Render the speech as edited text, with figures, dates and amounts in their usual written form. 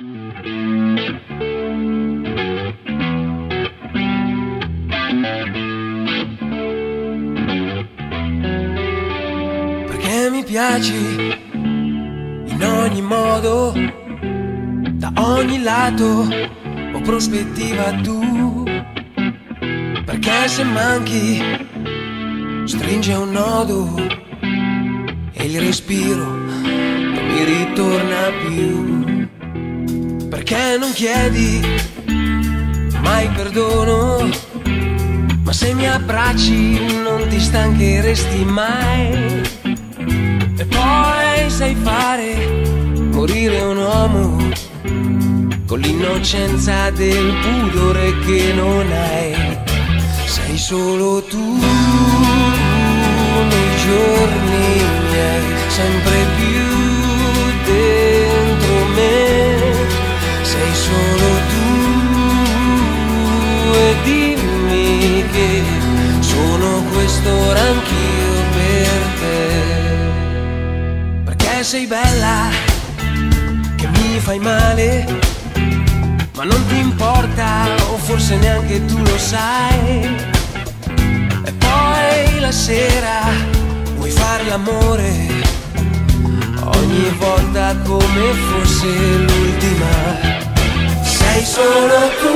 Perché mi piaci in ogni modo, da ogni lato o prospettiva tu. Perché se manchi stringe un nodo e il respiro non mi ritorna più. Perché non chiedi mai perdono, ma se mi abbracci non ti stancheresti mai. E poi sai fare morire un uomo con l'innocenza del pudore che non hai. Sei solo tu nei giorni miei, sempre più dentro me. Sei solo tu e dimmi che sono quest'ora anch'io per te. Perché sei bella, che mi fai male, ma non ti importa, o forse neanche tu lo sai. E poi la sera vuoi fare l'amore, ogni volta come fosse l'ultima. Sei solo tu